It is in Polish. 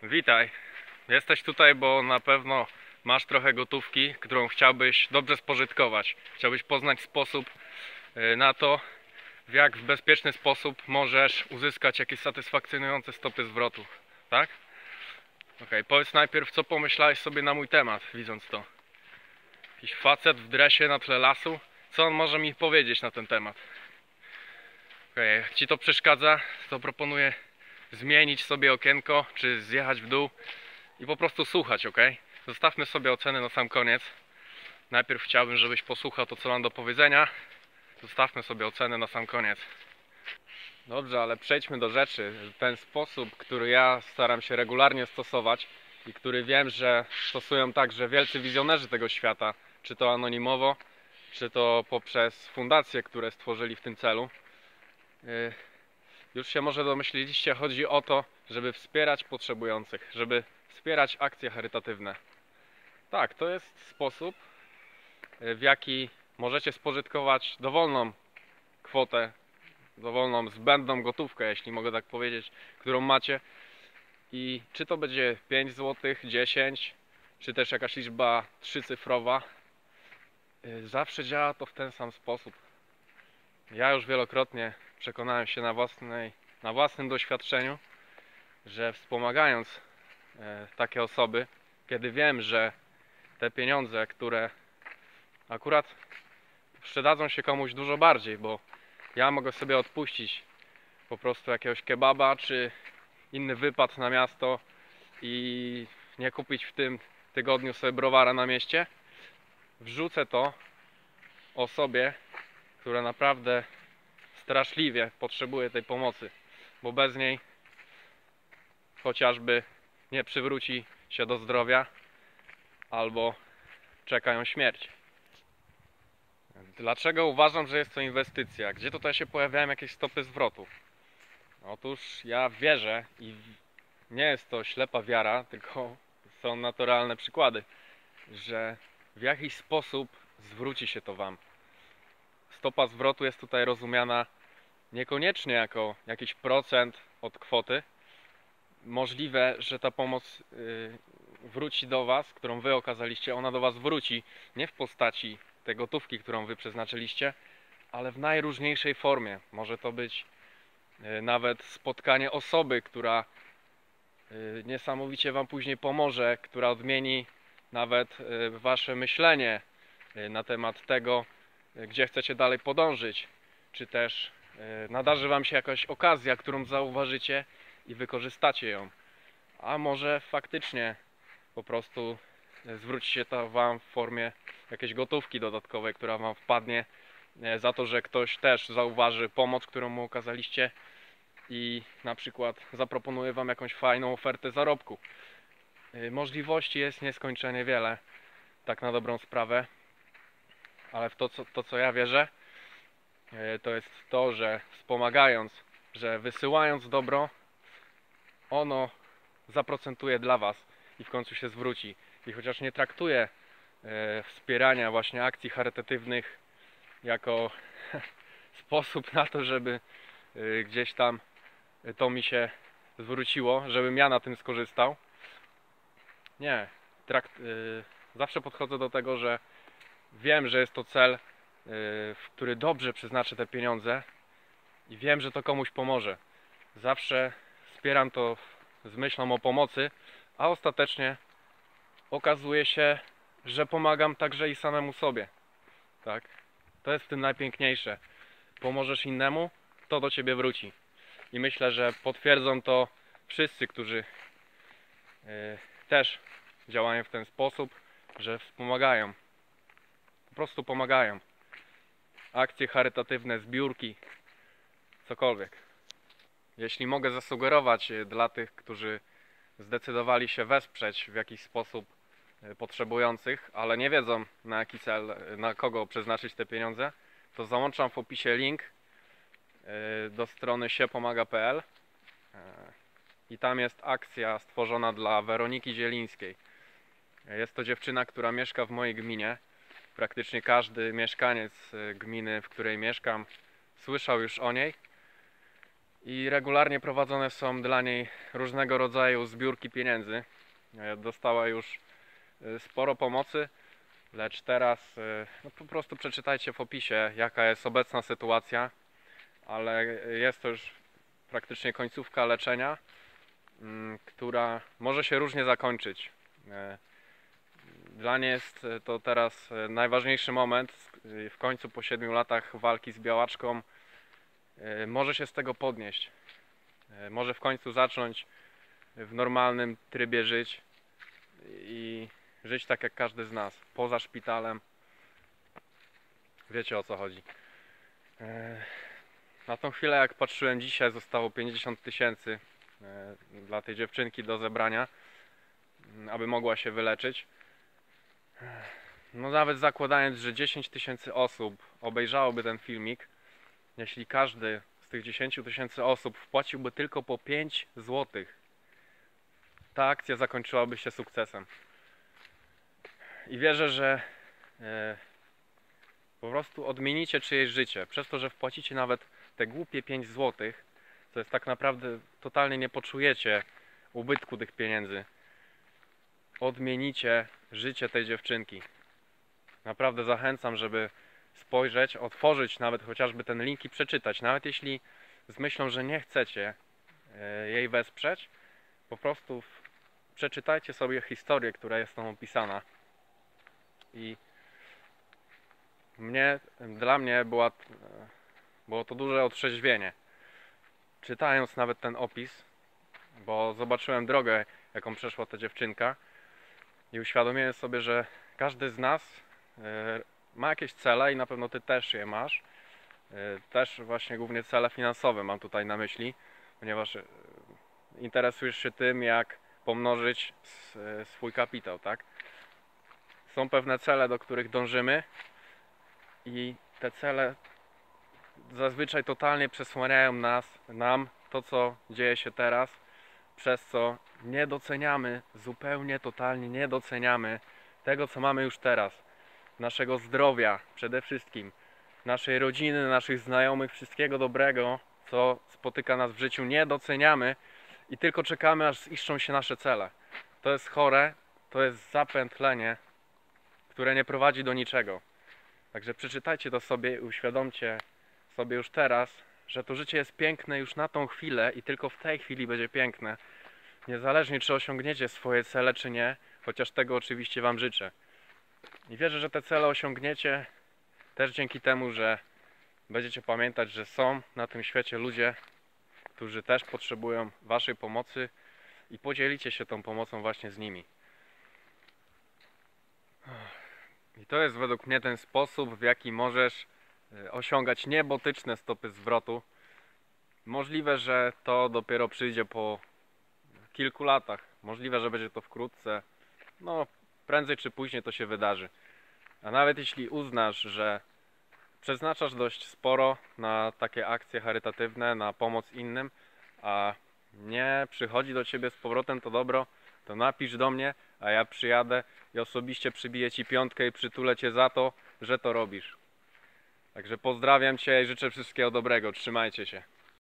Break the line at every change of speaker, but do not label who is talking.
Witaj. Jesteś tutaj, bo na pewno masz trochę gotówki, którą chciałbyś dobrze spożytkować. Chciałbyś poznać sposób na to, jak w bezpieczny sposób możesz uzyskać jakieś satysfakcjonujące stopy zwrotu. Tak? Okej, powiedz najpierw, co pomyślałeś sobie na mój temat, widząc to. Jakiś facet w dresie na tle lasu? Co on może mi powiedzieć na ten temat? Okej, jak ci to przeszkadza, to proponuję zmienić sobie okienko, czy zjechać w dół i po prostu słuchać, ok? Zostawmy sobie oceny na sam koniec. Najpierw chciałbym, żebyś posłuchał to, co mam do powiedzenia. Zostawmy sobie oceny na sam koniec. Dobrze, ale przejdźmy do rzeczy. Ten sposób, który ja staram się regularnie stosować i który wiem, że stosują także wielcy wizjonerzy tego świata, czy to anonimowo, czy to poprzez fundacje, które stworzyli w tym celu. Już się może domyśliliście, chodzi o to, żeby wspierać potrzebujących, żeby wspierać akcje charytatywne. Tak, to jest sposób, w jaki możecie spożytkować dowolną kwotę, dowolną zbędną gotówkę, jeśli mogę tak powiedzieć, którą macie. I czy to będzie 5 zł, 10, czy też jakaś liczba trzycyfrowa, zawsze działa to w ten sam sposób. Ja już wielokrotnie przekonałem się na własnym doświadczeniu, że wspomagając takie osoby, kiedy wiem, że te pieniądze, które akurat przydadzą się komuś dużo bardziej, bo ja mogę sobie odpuścić po prostu jakiegoś kebaba czy inny wypad na miasto i nie kupić w tym tygodniu sobie browara na mieście. Wrzucę to osobie, która naprawdę straszliwie potrzebuje tej pomocy, bo bez niej chociażby nie przywróci się do zdrowia albo czeka ją śmierć. Dlaczego uważam, że jest to inwestycja? Gdzie tutaj się pojawiają jakieś stopy zwrotu? Otóż ja wierzę i nie jest to ślepa wiara, tylko są naturalne przykłady, że w jakiś sposób zwróci się to Wam. Stopa zwrotu jest tutaj rozumiana niekoniecznie jako jakiś procent od kwoty. Możliwe, że ta pomoc wróci do Was, którą Wy okazaliście, ona do Was wróci nie w postaci tej gotówki, którą Wy przeznaczyliście, ale w najróżniejszej formie. Może to być nawet spotkanie osoby, która niesamowicie Wam później pomoże, która odmieni nawet Wasze myślenie na temat tego, gdzie chcecie dalej podążyć, czy też nadarzy Wam się jakaś okazja, którą zauważycie i wykorzystacie ją. A może faktycznie po prostu zwróci się to Wam w formie jakiejś gotówki dodatkowej, która Wam wpadnie za to, że ktoś też zauważy pomoc, którą mu okazaliście i na przykład zaproponuje Wam jakąś fajną ofertę zarobku. Możliwości jest nieskończenie wiele, tak na dobrą sprawę, ale w to, co ja wierzę, to jest to, że wspomagając, że wysyłając dobro, ono zaprocentuje dla Was i w końcu się zwróci. I chociaż nie traktuję wspierania właśnie akcji charytatywnych jako sposób na to, żeby gdzieś tam to mi się zwróciło, żebym ja na tym skorzystał. Nie. Zawsze podchodzę do tego, że wiem, że jest to cel, w który dobrze przeznaczę te pieniądze i wiem, że to komuś pomoże. Zawsze wspieram to z myślą o pomocy, a ostatecznie okazuje się, że pomagam także i samemu sobie. Tak? To jest w tym najpiękniejsze. Pomożesz innemu, to do Ciebie wróci. I myślę, że potwierdzą to wszyscy, którzy też działają w ten sposób, że wspomagają. Po prostu pomagają. Akcje charytatywne, zbiórki, cokolwiek. Jeśli mogę zasugerować dla tych, którzy zdecydowali się wesprzeć w jakiś sposób potrzebujących, ale nie wiedzą na jaki cel, na kogo przeznaczyć te pieniądze, to załączam w opisie link do strony siepomaga.pl i tam jest akcja stworzona dla Weroniki Zielińskiej. Jest to dziewczyna, która mieszka w mojej gminie. Praktycznie każdy mieszkaniec gminy, w której mieszkam, słyszał już o niej i regularnie prowadzone są dla niej różnego rodzaju zbiórki pieniędzy. Dostała już sporo pomocy, lecz teraz no po prostu przeczytajcie w opisie, jaka jest obecna sytuacja, ale jest to już praktycznie końcówka leczenia, która może się różnie zakończyć. Dla niej jest to teraz najważniejszy moment. W końcu po 7 latach walki z białaczką może się z tego podnieść. Może w końcu zacząć w normalnym trybie żyć i żyć tak jak każdy z nas, poza szpitalem. Wiecie, o co chodzi. Na tą chwilę, jak patrzyłem dzisiaj, zostało 50 000 dla tej dziewczynki do zebrania, aby mogła się wyleczyć. No nawet zakładając, że 10 000 osób obejrzałoby ten filmik, jeśli każdy z tych 10 000 osób wpłaciłby tylko po 5 zł, ta akcja zakończyłaby się sukcesem. I wierzę, że po prostu odmienicie czyjeś życie. Przez to, że wpłacicie nawet te głupie 5 zł, to jest tak naprawdę totalnie nie poczujecie ubytku tych pieniędzy. Odmienicie życie tej dziewczynki. Naprawdę zachęcam, żeby spojrzeć, otworzyć nawet chociażby ten link i przeczytać. Nawet jeśli z myślą, że nie chcecie jej wesprzeć, po prostu przeczytajcie sobie historię, która jest tam opisana. I dla mnie było to duże otrzeźwienie. Czytając nawet ten opis, bo zobaczyłem drogę, jaką przeszła ta dziewczynka i uświadomiłem sobie, że każdy z nas ma jakieś cele i na pewno ty też je masz. Też właśnie głównie cele finansowe mam tutaj na myśli, ponieważ interesujesz się tym, jak pomnożyć swój kapitał, tak? Są pewne cele, do których dążymy i te cele zazwyczaj totalnie przesłaniają nam to, co dzieje się teraz, przez co nie doceniamy, zupełnie totalnie nie doceniamy tego, co mamy już teraz. Naszego zdrowia przede wszystkim, naszej rodziny, naszych znajomych, wszystkiego dobrego, co spotyka nas w życiu, nie doceniamy i tylko czekamy, aż ziszczą się nasze cele. To jest chore, to jest zapętlenie, które nie prowadzi do niczego. Także przeczytajcie to sobie i uświadomcie sobie już teraz, że to życie jest piękne już na tą chwilę i tylko w tej chwili będzie piękne. Niezależnie, czy osiągniecie swoje cele, czy nie, chociaż tego oczywiście wam życzę. I wierzę, że te cele osiągniecie też dzięki temu, że będziecie pamiętać, że są na tym świecie ludzie, którzy też potrzebują waszej pomocy i podzielicie się tą pomocą właśnie z nimi. I to jest według mnie ten sposób, w jaki możesz osiągać niebotyczne stopy zwrotu. Możliwe, że to dopiero przyjdzie po kilku latach. Możliwe, że będzie to wkrótce. No, prędzej czy później to się wydarzy. A nawet jeśli uznasz, że przeznaczasz dość sporo na takie akcje charytatywne, na pomoc innym, a nie przychodzi do ciebie z powrotem to dobro, to napisz do mnie, a ja przyjadę i osobiście przybiję ci piątkę i przytulę cię za to, że to robisz. Także pozdrawiam cię i życzę wszystkiego dobrego. Trzymajcie się.